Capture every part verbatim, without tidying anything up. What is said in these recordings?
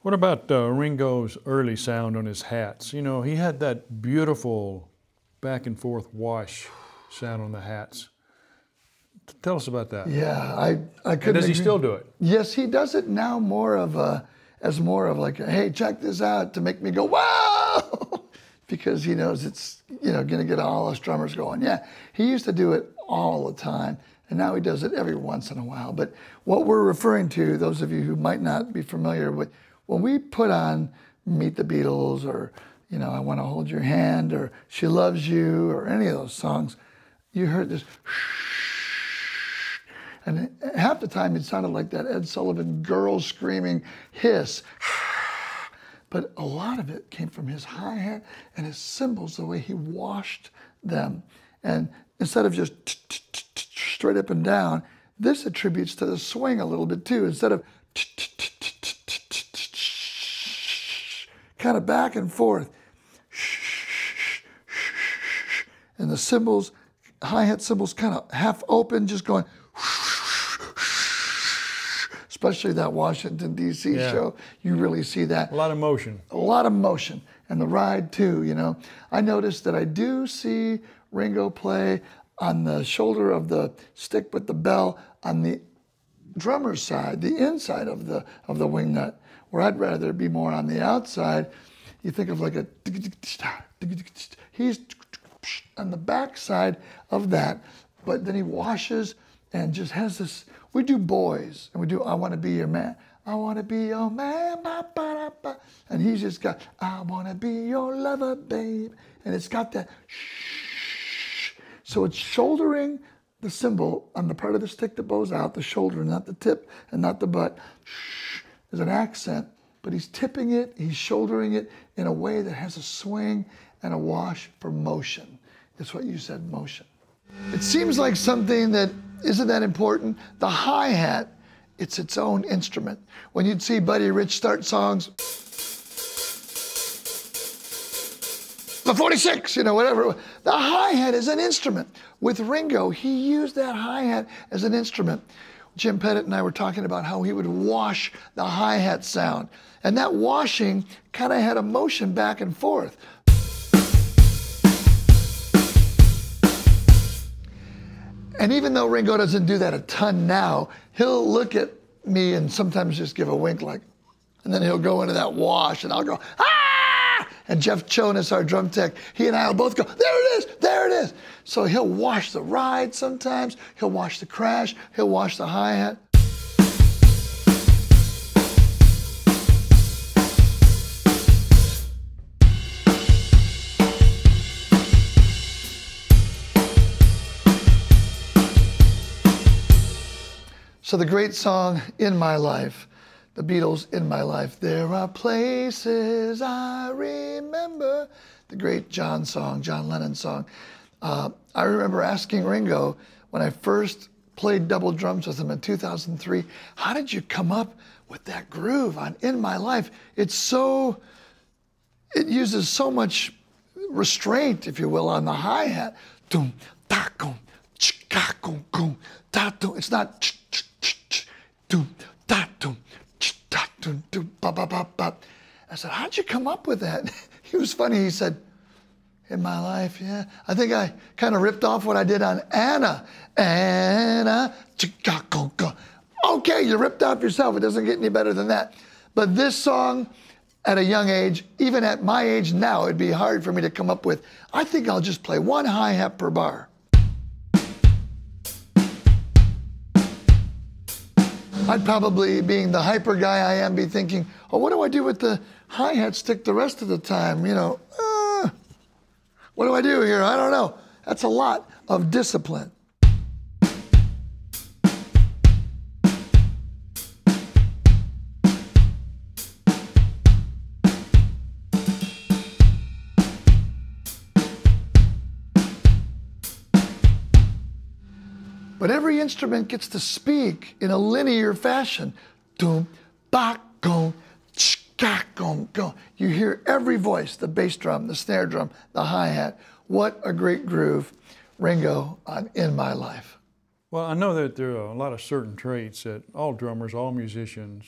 What about uh, Ringo's early sound on his hats? You know, he had that beautiful back and forth wash sound on the hats. Tell us about that. Yeah, I, I couldn't And does he agree. still do it? Yes, he does it now more of a, as more of like, hey, check this out, to make me go, wow, because he knows it's, you know, gonna get all us drummers going. Yeah, he used to do it all the time, and now he does it every once in a while. But what we're referring to, those of you who might not be familiar with, when we put on Meet the Beatles or, you know, I Want to Hold Your Hand or She Loves You or any of those songs, you heard this, and half the time it sounded like that Ed Sullivan girl screaming hiss. But a lot of it came from his hi-hat and his cymbals, the way he washed them. And instead of just straight up and down, this attributes to the swing a little bit too. Instead of kind of back and forth. And the cymbals, hi-hat cymbals kind of half open, just going, especially that Washington, D C Yeah. show, you really see that. A lot of motion. A lot of motion. And the ride too, you know. I noticed that I do see Ringo play on the shoulder of the stick with the bell on the drummer's side, the inside of the of the wing nut, where I'd rather be more on the outside. You think of like a, he's on the back side of that, but then he washes and just has this, we do Boys, and we do I Want to Be Your Man. I want to be your man, ba, ba, da, ba. And he's just got, I want to be your lover, babe. And it's got that shh. So it's shouldering the cymbal on the part of the stick that bows out, the shoulder, not the tip and not the butt. Shh is an accent, but he's tipping it, he's shouldering it in a way that has a swing and a wash for motion. It's what you said, motion. It seems like something that isn't that important. The hi-hat, it's its own instrument. When you'd see Buddy Rich start songs, the forty-six, you know, whatever. The hi-hat is an instrument. With Ringo, he used that hi-hat as an instrument. Jim Pettit and I were talking about how he would wash the hi-hat sound. And that washing kind of had a motion back and forth. And even though Ringo doesn't do that a ton now, he'll look at me and sometimes just give a wink like, and then he'll go into that wash and I'll go, ah! And Jeff Jonas, our drum tech, he and I will both go, there it is, there it is. So he'll wash the ride sometimes, he'll wash the crash, he'll wash the hi-hat. So the great song, In My Life, the Beatles, In My Life. There are places I remember. The great John song, John Lennon song. Uh, I remember asking Ringo when I first played double drums with him in two thousand three, how did you come up with that groove on In My Life? It's so, it uses so much restraint, if you will, on the hi-hat. Doom, da, gum, ch, ka, gum, gum, da, doom. It's not ch, ch, ch, ch, doom, da, doom, ch, da, doom, doom, ba, ba, ba, ba. I said, how'd you come up with that? He was funny. He said, In My Life, yeah. I think I kind of ripped off what I did on Anna. Anna, ch, ka, gum, gum. Okay, you ripped off yourself. It doesn't get any better than that. But this song, at a young age, even at my age now, it'd be hard for me to come up with. I think I'll just play one hi-hat per bar. I'd probably, being the hyper guy I am, be thinking, oh, what do I do with the hi-hat stick the rest of the time? You know, uh, what do I do here? I don't know. That's a lot of discipline. But every instrument gets to speak in a linear fashion. Doom, ba, gong, ch, ka, gong, gong. You hear every voice, the bass drum, the snare drum, the hi-hat. What a great groove, Ringo, on In My Life. Well, I know that there are a lot of certain traits that all drummers, all musicians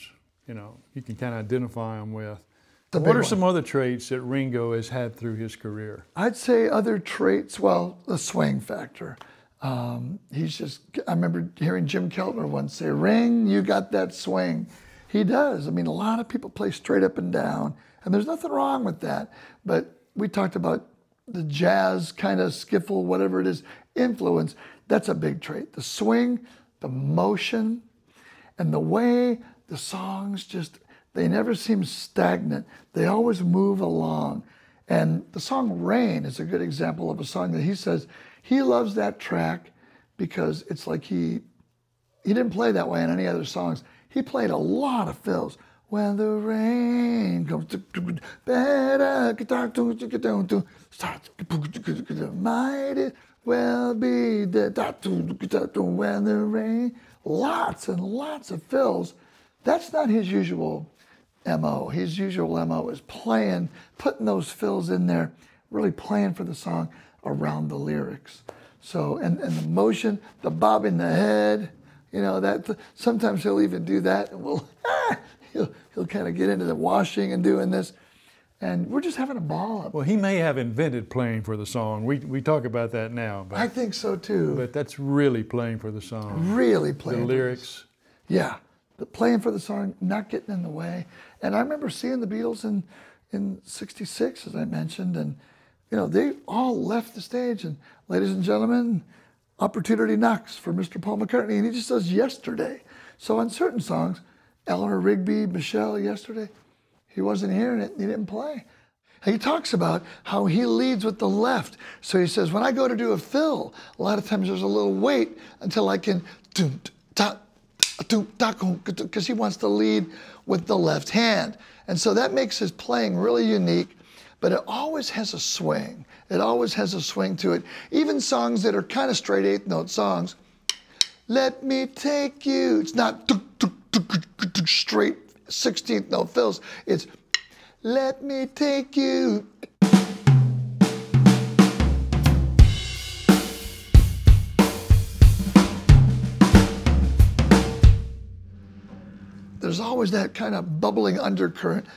you know, you can kind of identify him with. The What big are one. some other traits that Ringo has had through his career? I'd say other traits, well, the swing factor. Um, he's just, I remember hearing Jim Keltner once say, Ring, you got that swing. He does. I mean, a lot of people play straight up and down, and there's nothing wrong with that. But we talked about the jazz kind of skiffle, whatever it is, influence. That's a big trait. The swing, the motion, and the way the songs just, they never seem stagnant. They always move along. And the song Rain is a good example of a song that he says he loves that track because it's like he, he didn't play that way in any other songs. He played a lot of fills. When the rain comes, better guitar, starts, might it well be that when the rain, lots and lots of fills. That's not his usual M O. His usual M O is playing, putting those fills in there, really playing for the song around the lyrics. So, and, and the motion, the bobbing the head, you know, that sometimes he'll even do that, and we'll, ah, he'll, he'll kind of get into the washing and doing this, and we're just having a ball up. Well, he may have invented playing for the song. We, we talk about that now. But, I think so too. But that's really playing for the song. Really playing. The lyrics. Yeah, the playing for the song, not getting in the way. And I remember seeing the Beatles in in sixty-six, as I mentioned, and you know, they all left the stage, and ladies and gentlemen, opportunity knocks for Mister Paul McCartney, and he just does Yesterday. So on certain songs, Eleanor Rigby, Michelle, Yesterday, he wasn't hearing it, he didn't play. He talks about how he leads with the left. So he says, when I go to do a fill, a lot of times there's a little wait until I can, because he wants to lead with the left hand. And so that makes his playing really unique, but it always has a swing. It always has a swing to it. Even songs that are kind of straight eighth note songs, let me take you, it's not straight sixteenth note fills, it's let me take you. There's always that kind of bubbling undercurrent.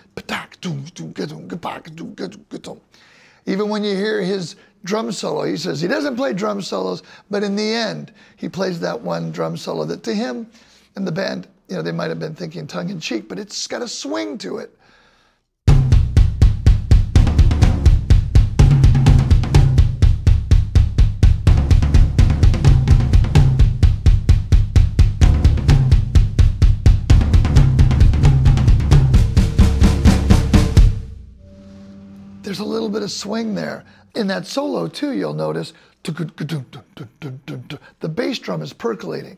Even when you hear his drum solo, he says he doesn't play drum solos, but in the end, he plays that one drum solo that to him and the band, you know, they might have been thinking tongue in cheek, but it's got a swing to it. There's a little bit of swing there. In that solo too, you'll notice the bass drum is percolating.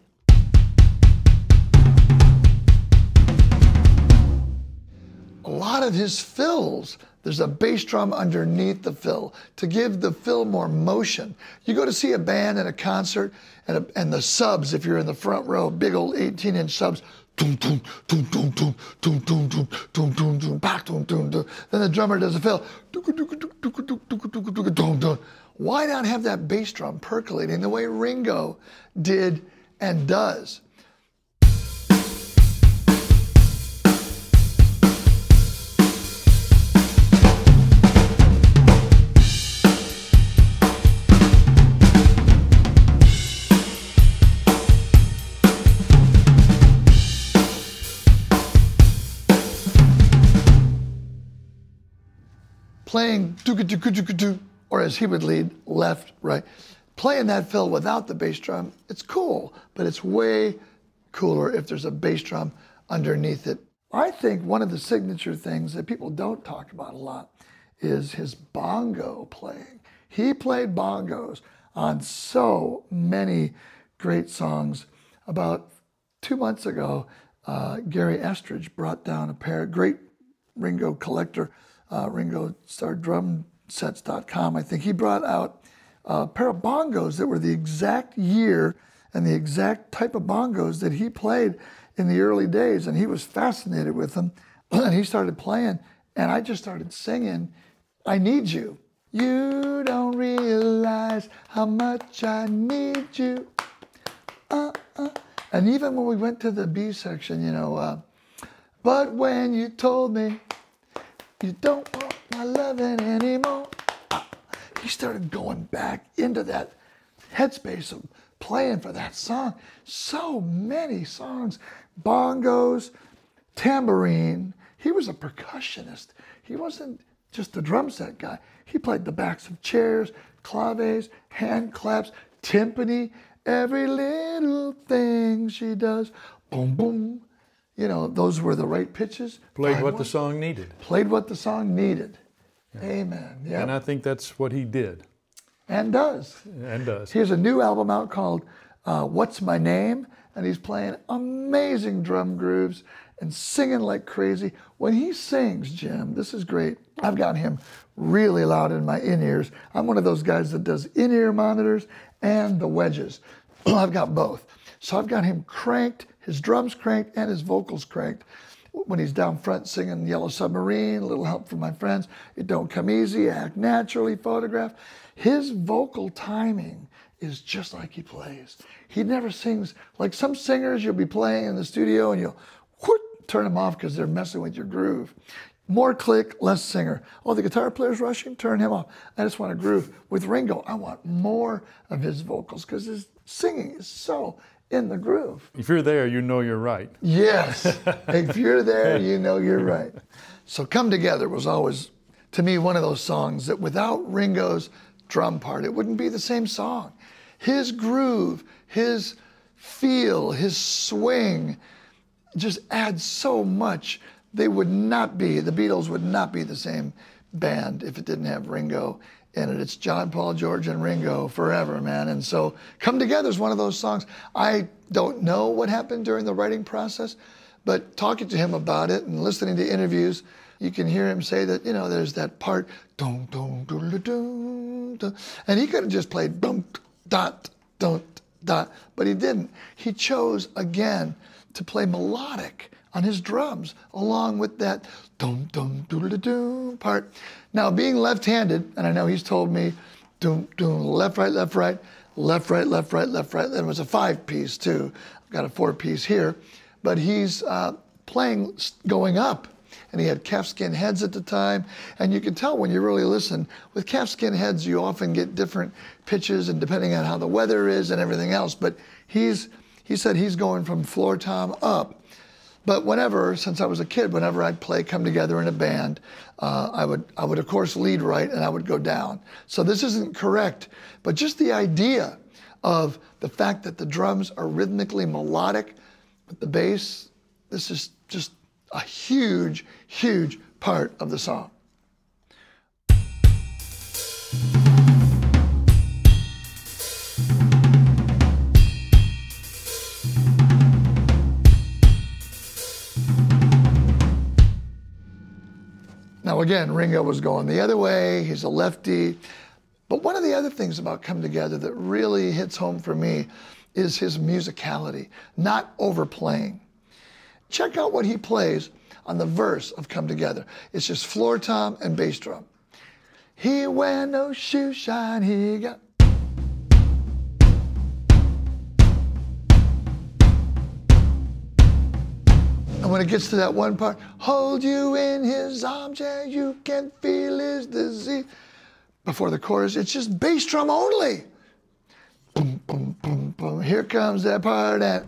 A lot of his fills, there's a bass drum underneath the fill to give the fill more motion. You go to see a band at a concert, and, a, and the subs, if you're in the front row, big old eighteen inch subs, then the drummer does a fill. Why not have that bass drum percolating the way Ringo did and does? Playing or as he would lead, left, right. Playing that fill without the bass drum, it's cool, but it's way cooler if there's a bass drum underneath it. I think one of the signature things that people don't talk about a lot is his bongo playing. He played bongos on so many great songs. About two months ago, uh, Gary Estridge brought down a pair, great Ringo collector, uh, Ringo started drum sets dot com, I think. He brought out a pair of bongos that were the exact year and the exact type of bongos that he played in the early days, and he was fascinated with them. And he started playing, and I just started singing, I Need You. You don't realize how much I need you. Uh, uh. And even when we went to the B section, you know, uh, But when you told me you don't want my loving anymore, he started going back into that headspace of playing for that song. So many songs, bongos, tambourine. He was a percussionist. He wasn't just a drum set guy. He played the backs of chairs, claves, hand claps, timpani, every little thing she does, boom, boom. You know, those were the right pitches. Played what the song needed. Played what the song needed. Yeah. Amen. Yep. And I think that's what he did. And does. And does. He has a new album out called uh, What's My Name? And he's playing amazing drum grooves and singing like crazy. When he sings, Jim, this is great. I've got him really loud in my in-ears. I'm one of those guys that does in-ear monitors and the wedges. I've got both. So I've got him cranked, his drums cranked and his vocals cranked. When he's down front singing Yellow Submarine, A Little Help from My Friends, It Don't Come Easy, Act Naturally, Photograph. His vocal timing is just like he plays. He never sings, like some singers you'll be playing in the studio and you'll whoop, turn them off because they're messing with your groove. More click, less singer. Oh, the guitar player's rushing, turn him off. I just want to groove. With Ringo, I want more of his vocals because his singing is so in the groove. If you're there, you know you're right. Yes, if you're there, you know you're right. So Come Together was always, to me, one of those songs that without Ringo's drum part, it wouldn't be the same song. His groove, his feel, his swing just adds so much. They would not be, the Beatles would not be the same band if it didn't have Ringo in it. It's John, Paul, George, and Ringo forever, man. And so Come Together is one of those songs. I don't know what happened during the writing process, but talking to him about it and listening to interviews, you can hear him say that, you know, there's that part, dum, dum, dum, dum, dum, and he could have just played dum, dot, dum, dot, but he didn't. He chose, again, to play melodic on his drums, along with that dum dum doodle doo part. Now, being left-handed, and I know he's told me, dum dum left right left right left right left right left right. Then it was a five-piece too. I've got a four-piece here, but he's uh, playing going up, and he had calfskin heads at the time, and you can tell when you really listen. With calfskin heads, you often get different pitches, and depending on how the weather is and everything else. But he's he said he's going from floor tom up. But whenever, since I was a kid, whenever I'd play Come Together in a band, uh, I would, I would of course lead right and I would go down. So this isn't correct, but just the idea of the fact that the drums are rhythmically melodic, but the bass, this is just a huge, huge part of the song. Now again, Ringo was going the other way, he's a lefty. But one of the other things about Come Together that really hits home for me is his musicality, not overplaying. Check out what he plays on the verse of Come Together. It's just floor tom and bass drum. He wear no shoe shine, he got. And when it gets to that one part, hold you in his arms, yeah, you can feel his disease. Before the chorus, it's just bass drum only. Boom, boom, boom, boom. Here comes that part. And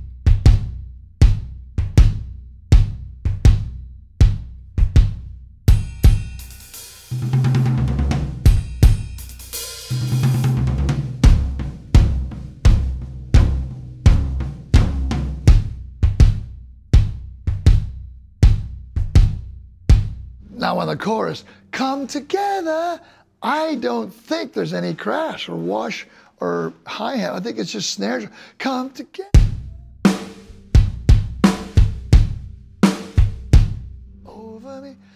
now on the chorus, come together. I don't think there's any crash or wash or hi-hat. I think it's just snare drum. Come together. Over me.